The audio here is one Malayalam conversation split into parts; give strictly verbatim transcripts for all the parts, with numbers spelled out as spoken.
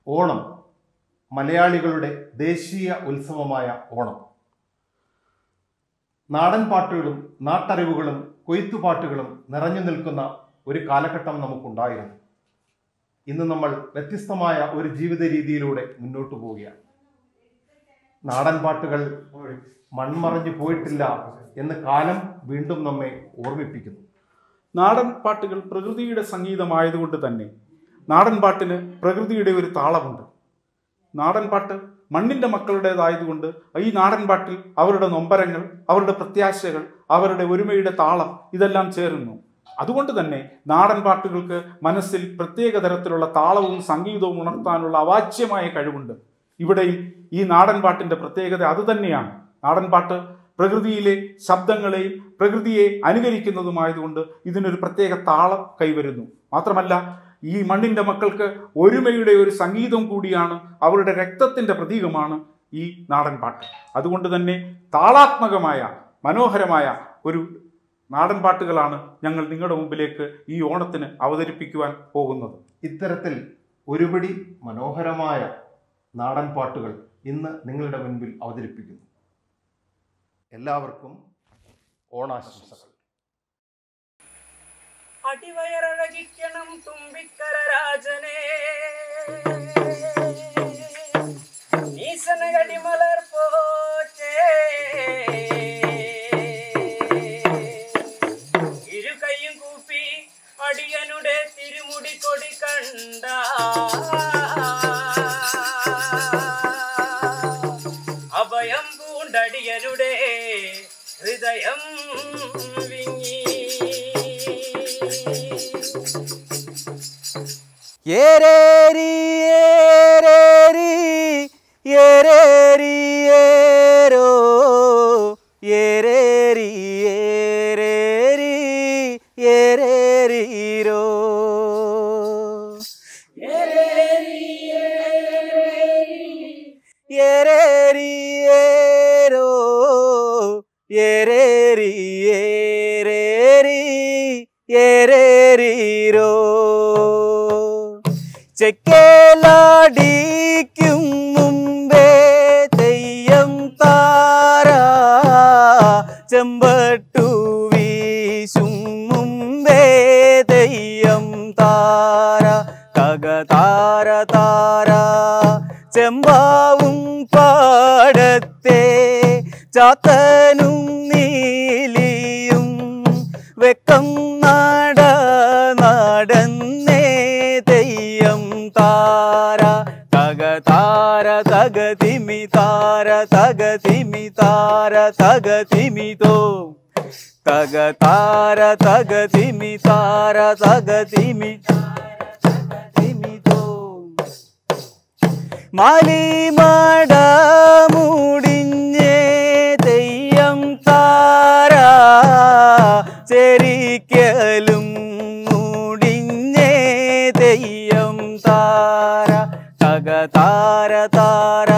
ഓണം മലയാളികളുടെ ദേശീയ ഉത്സവമായ ഓണം. നാടൻ പാട്ടുകളും നാട്ടറിവുകളും കൊയ്ത്തുപാട്ടുകളും നിറഞ്ഞു നിൽക്കുന്ന ഒരു കാലഘട്ടം നമുക്കുണ്ടായിരുന്നു. ഇന്ന് നമ്മൾ വ്യത്യസ്തമായ ഒരു ജീവിത രീതിയിലൂടെ മുന്നോട്ട് പോവുകയാണ്. നാടൻ പാട്ടുകൾ മൺമറഞ്ഞു പോയിട്ടില്ല എന്ന് കാലം വീണ്ടും നമ്മെ ഓർമ്മിപ്പിക്കുന്നു. നാടൻ പാട്ടുകൾ പ്രകൃതിയുടെ സംഗീതമായതുകൊണ്ട് തന്നെ നാടൻ പാട്ടിന് പ്രകൃതിയുടെ ഒരു താളമുണ്ട്. നാടൻ പാട്ട് മണ്ണിൻ്റെ മക്കളുടേതായതുകൊണ്ട് ഈ നാടൻ പാട്ടിൽ അവരുടെ നൊമ്പരങ്ങൾ, അവരുടെ പ്രത്യാശകൾ, അവരുടെ ഒരുമയുടെ താളം ഇതെല്ലാം ചേരുന്നു. അതുകൊണ്ട് തന്നെ നാടൻ പാട്ടുകൾക്ക് മനസ്സിൽ പ്രത്യേക തരത്തിലുള്ള താളവും സംഗീതവും ഉണർത്താനുള്ള അവാച്യമായ കഴിവുണ്ട്. ഇവിടെയും ഈ നാടൻ പാട്ടിൻ്റെ പ്രത്യേകത അതുതന്നെയാണ്. നാടൻ പാട്ട് പ്രകൃതിയിലെ ശബ്ദങ്ങളെയും പ്രകൃതിയെ അനുകരിക്കുന്നതുമായതുകൊണ്ട് ഇതിനൊരു പ്രത്യേക താളം കൈവരുന്നു. മാത്രമല്ല, ഈ മണ്ണിൻ്റെ മക്കൾക്ക് ഒരുമയുടെ ഒരു സംഗീതം കൂടിയാണ്, അവരുടെ രക്തത്തിൻ്റെ പ്രതീകമാണ് ഈ നാടൻ പാട്ട്. അതുകൊണ്ട് തന്നെ താളാത്മകമായ മനോഹരമായ ഒരു നാടൻ പാട്ടുകളാണ് ഞങ്ങൾ നിങ്ങളുടെ മുമ്പിലേക്ക് ഈ ഓണത്തിന് അവതരിപ്പിക്കുവാൻ പോകുന്നത്. ഇത്തരത്തിൽ ഒരുപിടി മനോഹരമായ നാടൻ പാട്ടുകൾ ഇന്ന് നിങ്ങളുടെ മുൻപിൽ അവതരിപ്പിക്കുന്നു. എല്ലാവർക്കും ഓണാശംസകൾ. അടിവയറഴകിക്കണം തുമ്പിക്കര രാജനെ, ഈശനകടി മലർ പോറ്റേ, ഇരു കൈയും കൂപ്പി അടിയനുടെ തിരുമുടി കൊടി കണ്ട, അഭയം പൂണ്ടടിയനുടെ ഹൃദയം വിങ്ങി. ഏരേരി ഏരേരി ഏരേരി ഏരോ ഏരേരി ഏരേരി ഏരേരീരോ ഏരേരി ഏരേരി ഏരോ ഏരേരി ഏരേരി ഏരേരീരോ ചെക്കേലാടിക്കും മുമ്പേ തെയ്യം താര ചെമ്പട്ടു വീശും മുമ്പേ തെയ്യം താര തക താര താര ചെമ്പാവും പാടത്തെ ചാത്തനും നീലിയും വെക്കം നാട നടന്നേ തെയ്യം താര തക താര തക തിമി താര തക തിമി താര തക തിമി തോ തക താര തക തിമി താര തക തിമി തിമി തോ മാലിമട മുടിഞ്ഞേ തെയ്യം താര ചെരിക്കലും മുടിഞ്ഞേ തെയ്യം താര തക താര താര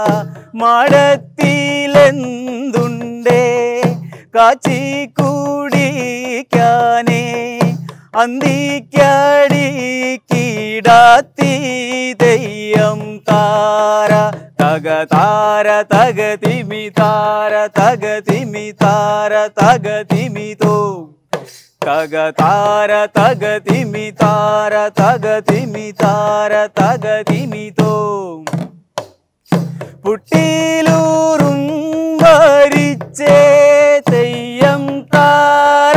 മടത്തിലെന്തുണ്ടേ കാച്ചി കുടിക്കാനേ അന്തിക്കടി കീടാത്തി തെയ്യം താര തക താര തക തിമി താര തക തിമി താര തക തിമി തോ തക താര തക തിമി താര തക തിമി താര തക തിമി തോ പുട്ടിലൂറും ഭരിച്ചേ തെയ്യം താര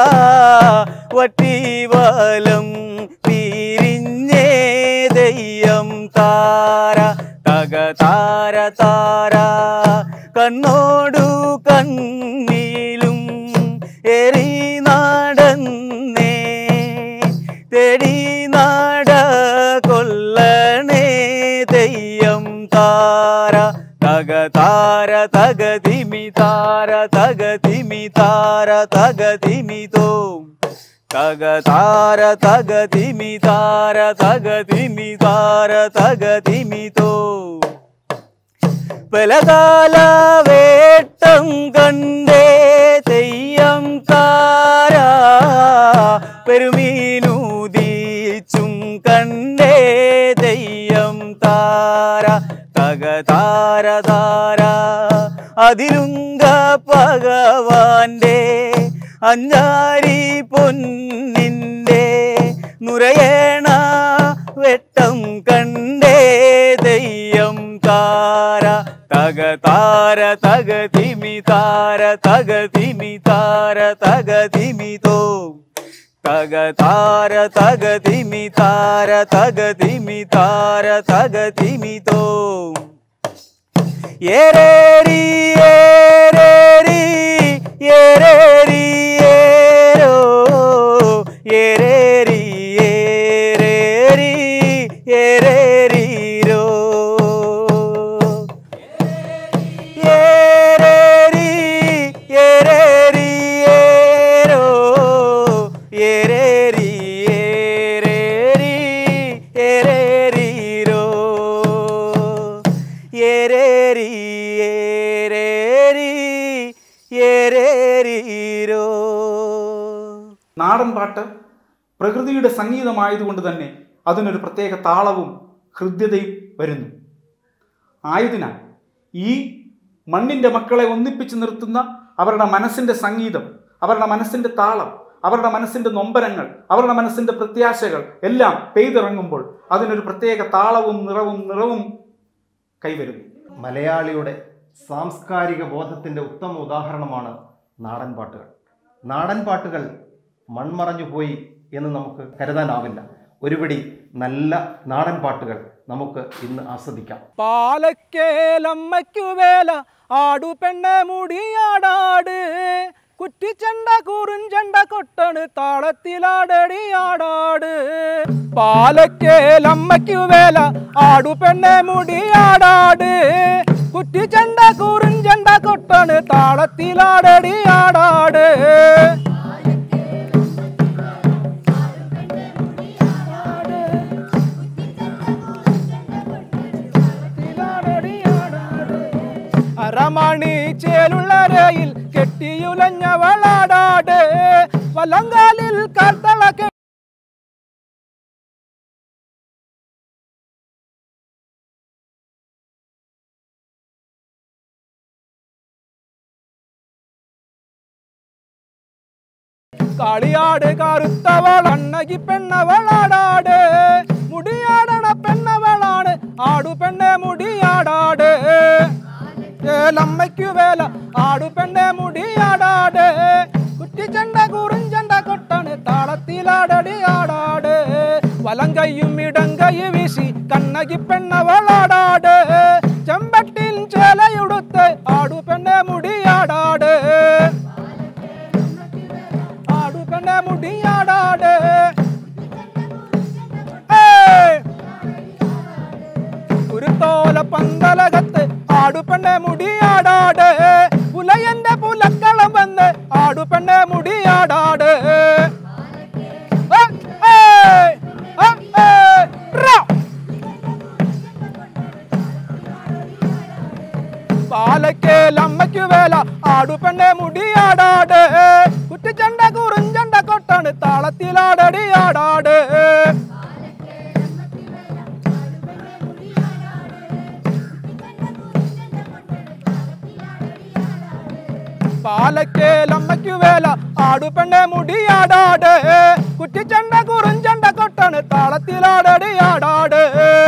വട്ടിവലം പിരിഞ്ഞേ തെയ്യം താര തക താര താര കണ്ണോടു കണ്ണിലും എറി നടന്നേ തെടി നാട കൊല്ലണേ തെയ്യം താര തക താര തക തിമി താര തക തിമി താര തക തിമി തോ തക താര തക തിമി താര തക തിമി താര തക തിമി തോ പലകാല വേട്ടം കണ്ടേ തെയ്യം താര പെരുമീനൂതിച്ചും കണ്ടേ തെയ്യം താര തക താര താര അതിലുങ്ക ഭഗവാന്റെ അഞ്ചാരി പൊന്നിൻ്റെ നുരയേണ വെട്ടം കണ്ടേ തെയ്യം താര തക താര തക തിമി താര തക തിമി താര തക തിമി തോ തക താര തക തിമി താര തക തിമി താര തക തിമി തോ ഏരേരി ഏരേരി ഏരേരി ഏരോ ഏരേരി ഏരേരി ഏരേരിരോ ഏരേരി ഏരേരി ഏരോ ഏരേരി ഏരേരി ഏരേരിരോ ഏരേരി ഏരേരി ഏരേരിരോ. നാടൻ പാട്ട് പ്രകൃതിയുടെ സംഗീതമായതുകൊണ്ട് തന്നെ അതിനൊരു പ്രത്യേക താളവും ഹൃദ്യതയും വരുന്നു. ആയതിനാൽ ഈ മണ്ണിൻ്റെ മക്കളെ ഒന്നിപ്പിച്ച് നിർത്തുന്ന അവരുടെ മനസ്സിൻ്റെ സംഗീതം, അവരുടെ മനസ്സിൻ്റെ താളം, അവരുടെ മനസ്സിൻ്റെ നൊമ്പരങ്ങൾ, അവരുടെ മനസ്സിൻ്റെ പ്രത്യാശകൾ എല്ലാം പെയ്തിറങ്ങുമ്പോൾ അതിനൊരു പ്രത്യേക താളവും നിറവും നിറവും കൈവരുന്നു. മലയാളിയുടെ സാംസ്കാരിക ബോധത്തിൻ്റെ ഉത്തമ ഉദാഹരണമാണ് നാടൻ പാട്ടുകൾ. നാടൻ പാട്ടുകൾ മൺമറഞ്ഞു പോയി എന്ന് നമുക്ക് കരുതാനാവില്ല. ഒരുപിടി നല്ല നാടൻ പാട്ടുകൾ നമുക്ക് ഇന്ന് ആസ്വദിക്കാം. പാലക്കേലമ്മയ്ക്കു വേല ആടു പെണ്ണെ മുടിയാടാട് കുറ്റിച്ചണ്ട കുറുഞ്ചണ്ട കൊട്ടണ് താളത്തിലാടടിയാടാട്. പാലക്കേലമ്മയ്ക്കു വേല ആടു പെണ്ണെ മുടിയാടാട് കുറ്റിച്ചണ്ട കുറുഞ്ചണ്ട കൊട്ടണ് താളത്തിലാടടിയാടാട്. അരമണി ചേലുള്ളരയിൽ കെട്ടിയുലഞ്ഞവളാടാട് വലങ്കാലിൽ കർത്തള കാളിയാട് കറുത്തവൾ അണ്ണകി പെണ്ണവളാടാട് മുടിയാടണ പെണ്ണവളാണ് ആടു പെണ്ണെ മുടിയാടാട്. ഏലമ്മയ്ക്കു വേല ആടു പെണ്ണെ മുടിയാടാട് കുറ്റിച്ചണ്ട കുറിഞ്ചണ്ട കൊട്ടണ് താളത്തിലാടടിയാടാട്. വലങ്കയും ഇടങ്കൈ വീശി കണ്ണകി പെണ്ണവളാടാട് ചെമ്പട്ടിൻ ചേലയുടുത്ത് ആടു പെണ്ണെ മുടിയാടാട് ആടു പെണ്ണെ മുടിയാടാട്. കുരുത്തോല പന്തലകത്ത് ആടു പെണ്ണെ മുടിയാടാട് പുലയന്റെ പുലക്കളം വന്ന് ആടു പെണ്ണെ മുടിയാടാട്. പാലക്കേലമ്മയ്ക്കു വേല ആടു പെണ്ണെ മുടിയാടാട് കുറ്റിച്ചണ്ട കുറിഞ്ചണ്ട കൊട്ടാണ് താളത്തിലാടടിയാടാട്. പാലക്കേലമ്മയ്ക്കു വേല ആടു പെണ്ണെ മുടിയാടാട് കുറ്റിച്ചണ്ട കുറിഞ്ചണ്ട കൊട്ടാണ് താളത്തിലാടടിയാടാട്.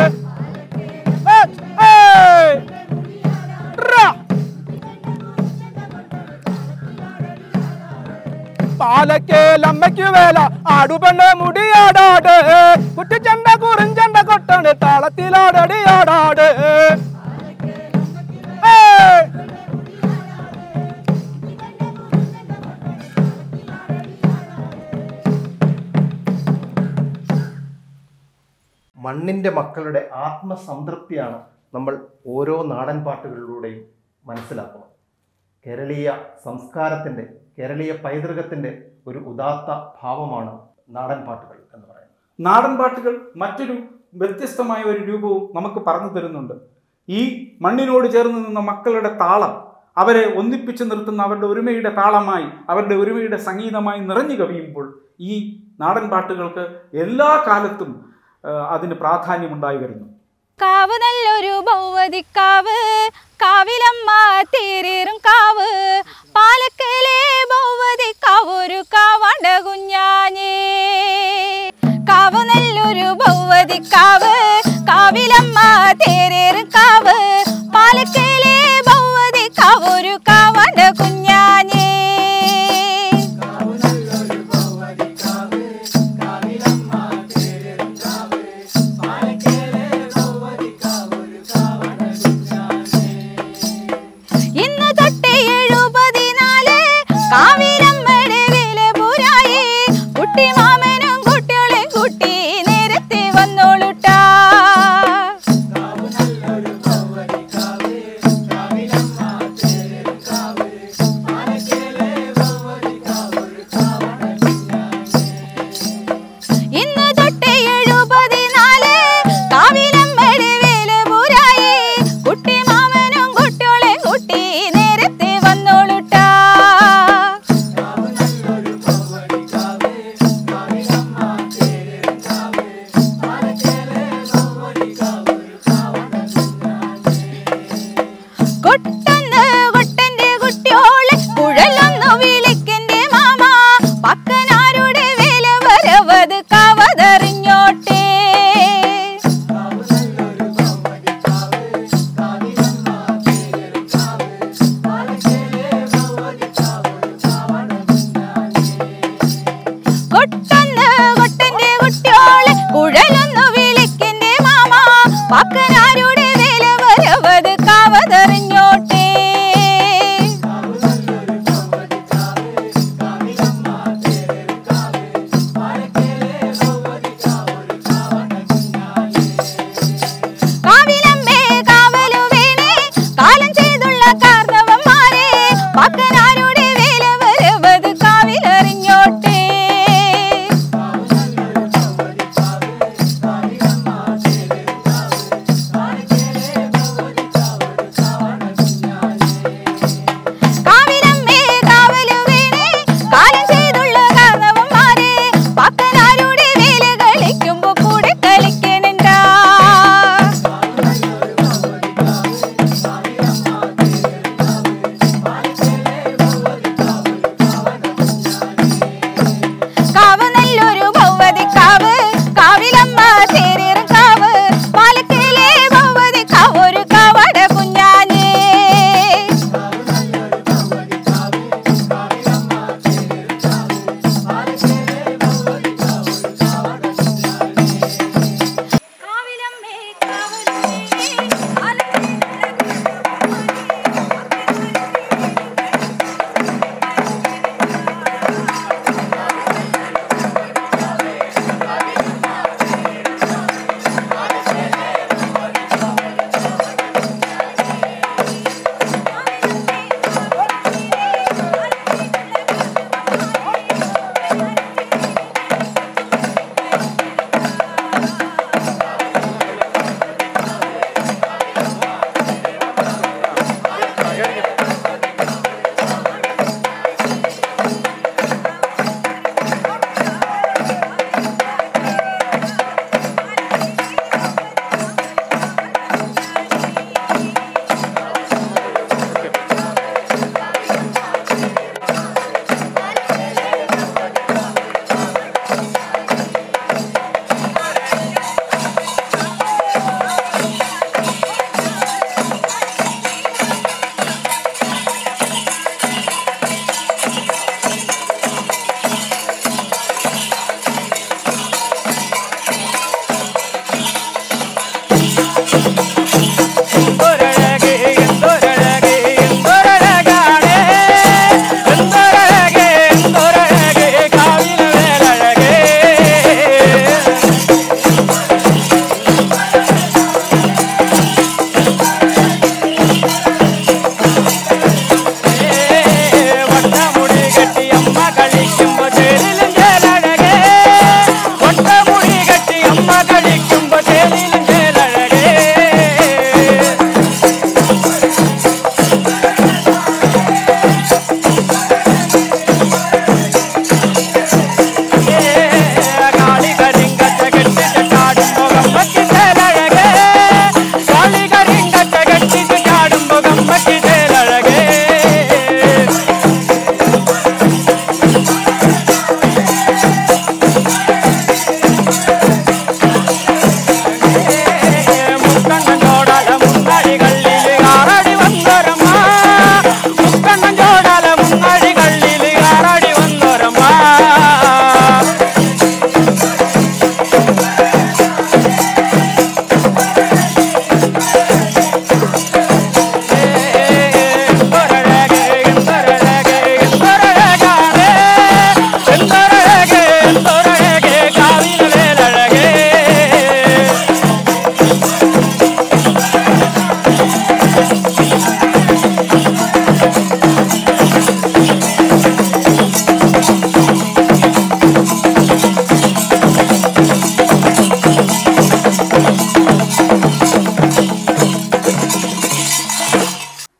പാലക്കേലമ്മയ്ക്കു വേല ആടു പെണ്ണെ മുടിയാടാട് കുറ്റിച്ചണ്ട കുറിഞ്ചണ്ട കൊട്ടാണ് താളത്തിലാടടിയാടാട്. മണ്ണിൻ്റെ മക്കളുടെ ആത്മസംതൃപ്തിയാണ് നമ്മൾ ഓരോ നാടൻ പാട്ടുകളിലൂടെയും മനസ്സിലാക്കുന്നത്. കേരളീയ സംസ്കാരത്തിൻ്റെ, കേരളീയ പൈതൃകത്തിൻ്റെ ഒരു ഉദാത്ത ഭാവമാണ് നാടൻ പാട്ടുകൾ എന്ന് പറയുന്നത്. നാടൻ പാട്ടുകൾ മറ്റൊരു വ്യത്യസ്തമായ ഒരു രൂപവും നമുക്ക് പറഞ്ഞു തരുന്നുണ്ട്. ഈ മണ്ണിനോട് ചേർന്ന് നിന്ന മക്കളുടെ താളം അവരെ ഒന്നിപ്പിച്ചു നിർത്തുന്ന അവരുടെ ഒരുമയുടെ താളമായി, അവരുടെ ഒരുമയുടെ സംഗീതമായി നിറഞ്ഞു കവിയുമ്പോൾ ഈ നാടൻ പാട്ടുകൾക്ക് എല്ലാ കാലത്തും അതിന് പ്രാധാന്യമുണ്ടായി വരുന്നു. കാവ് നല്ലൊരു ഭൗവതിക്കാവ്, കാവിലമ്മ തേരേറും കാവ്, പാലക്കലെ ഭൗവതിക്കാവ് ഒരു കാവാണ്ട കുഞ്ഞാഞ്ഞേ. കാവ് നല്ലൊരു ഭൗവതിക്കാവ്, കാവിലമ്മ തേരേറും കാവ്, പാലക്കലെ ഭൗവതിക്കാവ് ഒരു കാവാണ്ട കുഞ്ഞാഞ്ഞേ. ഇന്ന് തൊട്ട് എഴുപതിനാല് കാവിലമ്മയുടെ വേലപുരായി, കുട്ടി മാമനും കുട്ടികളെ കൂട്ടി നേരത്തെ വന്നോളുട്ടാ. ഇന്ന് തൊട്ട് എഴുപതിനാല് കാവിലമ്മയുടെ വേലപുരായി, കുട്ടി മാമനും കുട്ടികളെ കൂട്ടി നേരത്തെ വന്നോളുട്ടാ. കൊട്ടന്ന് കൊട്ടന്റെ കുട്ടിയോളെ കുഴലൊന്നു വിളിക്കന്റെ മാമ, പക്കനാരുടെ വേല വരവത് കവതറിഞ്ഞോട്ടെ. കൊട്ടന്ന് കൊട്ടന്റെ കുട്ടിയോളെ കുഴലൊന്നു വിളിക്കന്റെ മാമ, പക്കനാരുടെ വേല വരവത് കവതറിഞ്ഞോട്ടെ. കാവിലമ്മേ കാവലു വേണേ കാലം ചെയ്തുള്ള കാർന്നവന്മാരെ, പക്കനാരുടെ വേല വരവത് കാവിലറിഞ്ഞോട്ടെ.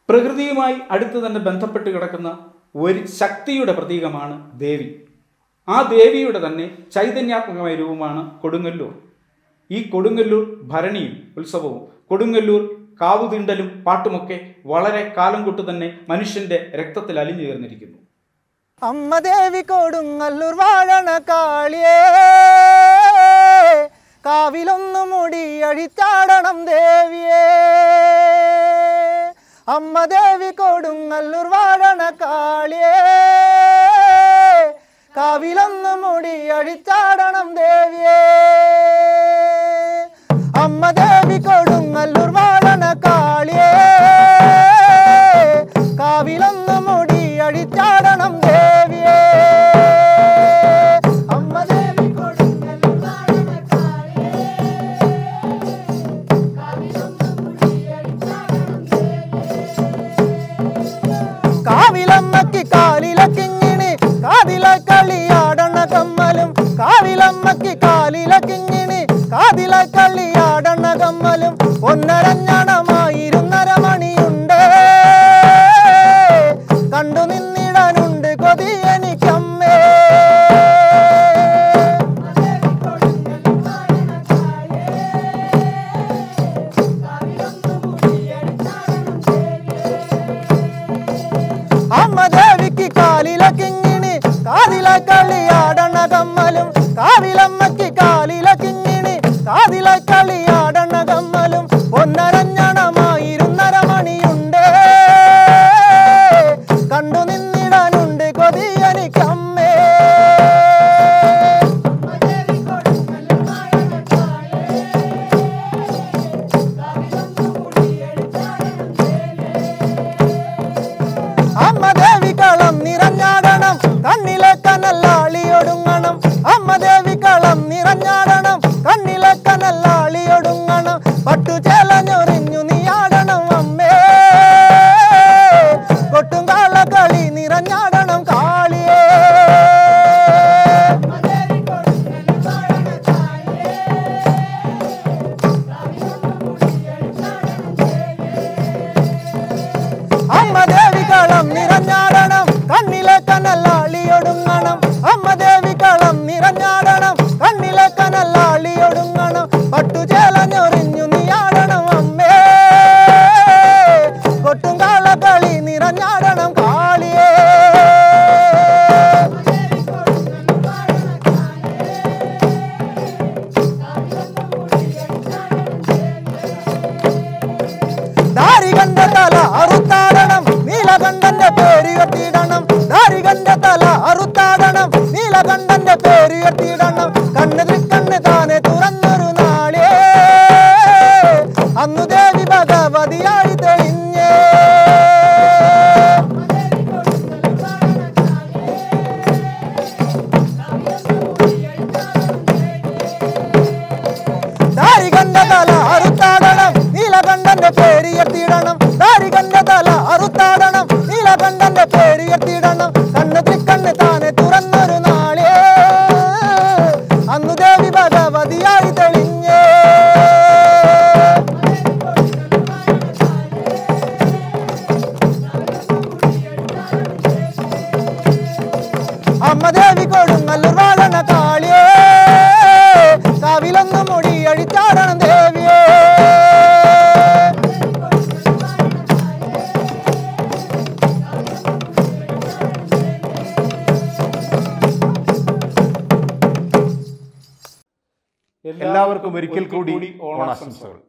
പ്രകൃതിയുമായി അടുത്ത് തന്നെ ബന്ധപ്പെട്ട് കിടക്കുന്ന ഒരു ശക്തിയുടെ പ്രതീകമാണ് ദേവി. ആ ദേവിയുടെ തന്നെ ചൈതന്യാത്മകമായ രൂപമാണ് കൊടുങ്ങല്ലൂർ. ഈ കൊടുങ്ങല്ലൂർ ഭരണിയും ഉത്സവവും കൊടുങ്ങല്ലൂർ കാവുതീണ്ടലും പാട്ടുമൊക്കെ വളരെ കാലം കൊണ്ട് തന്നെ മനുഷ്യന്റെ രക്തത്തിൽ അലിഞ്ഞു ചേർന്നിരിക്കുന്നു. അമ്മ ദേവി കൊടുങ്ങല്ലൂർ വാഴണ കാളിയേ, കാവിലൊന്നു മുടി അഴിച്ചാടണം ദേവിയേ. അമ്മ ദേവി കൊടുങ്ങല്ലൂർ വാഴണ കാളിയേ, കാവിലൊന്നു മുടി അഴിച്ചാടണം ദേവിയേ. അമ്മ ദേവി കൊടുങ്ങല്ലൂർ വാഴണ കാളിയേ, കാവിലൊന്നു മുടി അഴിച്ചാടണം ദേവിയേ. അമ്മ ദേവി കൊടുങ്ങല്ലൂർ വാഴണ കാളിയേ, കാവിലൊന്നു മുടി അഴിച്ചാടണം ദേവിയേ. കാവിലമ്മക്ക് കാലില കിങ്ങിണി കാതില കളിയാടണ കമ്മലും, കാവിലമ്മക്ക് കാലില കിങ്ങിണി കാതില കളിയാടണ കമ്മലും, ഒന്നരഞ്ഞണമായിരുന്നര മണിയുണ്ട് കണ്ടു നിന്നിടാനുണ്ട് കൊതി എനിക്കമ്മേ. അമ്മ ദേവിക്ക് കാലില കിങ്ങിണി കാതില കളിയാടണ കമ്മലും, കാവിലമ്മക്ക് കാലില കിങ്ങിണി കാതില കളിയാടണ കമ്മലും, ഒന്നരഞ്ഞണമായിരുന്നര മണിയുണ്ട് കണ്ടു നിന്നിടാനുണ്ട് കൊതി എനിക്കമ്മേ. അമ്മ ദേവി കളം നിറഞ്ഞാടണം കണ്ണിലെ കനല്ലാളിയൊടുങ്ങണം, അമ്മ ദേവി കളം നിറഞ്ഞാടണം കണ്ണിലെ കനല്ലാളിയൊടുങ്ങണം, പട്ടുചേലഞ്ഞൊറിഞ്ഞു നീയാടണം അമ്മേ, കൊട്ടും കാള കളി നിറഞ്ഞാടണം കാളിയേ. അമ്മ ദേവി കളം നിറഞ്ഞാടണം കണ്ണിലെ കനല്ലാളിയൊടുങ്ങണം, അമ്മ ദേവി കളം നിറഞ്ഞാടണം കണ്ണിലെ കനല്ലാളിയൊടുങ്ങണം, പട്ടുചേലഞ്ഞൊറിഞ്ഞു നീയാടണം അമ്മേ, കൊട്ടും കാള കളി നിറഞ്ഞാടണം കാളിയേ. ദാരികണ്ഠ തല അറുത്താടണം നീലകണ്ഠന്റെ പേരുയർത്തിയിടണം, ദാരികണ്ഠ തല അറുത്താടണം നീലകണ്ഠന്റെ പേരുയർത്തിയിടണം, കണ്ണ് തൃക്കണ്ണ് താനെ തുറന്നൊരു നാളേ അന്നു ദേവി ഭഗവതിയായി തെളിഞ്ഞേ. ദാരികണ്ഠ തല അറുത്താടണം നീലകണ്ഠന്റെ പേരുയർത്തിയിടണം, ദാരികണ്ഠ തല അറുത്താടണം നീലകണ്ഠന്റെ പേരുയർത്തിയിടണം, കണ്ണ് തൃക്കണ്ണ് താനെ തുറന്നൊരു നാളേ അന്നു ദേവി ഭഗവതിയായി തെളിഞ്ഞേ. അമ്മ ദേവി കൊടുങ്ങല്ലൂർ വാഴണ കാളിയേ, കാവിലൊന്നു മുടി അഴിച്ചാടണം ദേവിയേ. എല്ലാവർക്കും ഒരിക്കൽ കൂടി ഓണാശംസകൾ.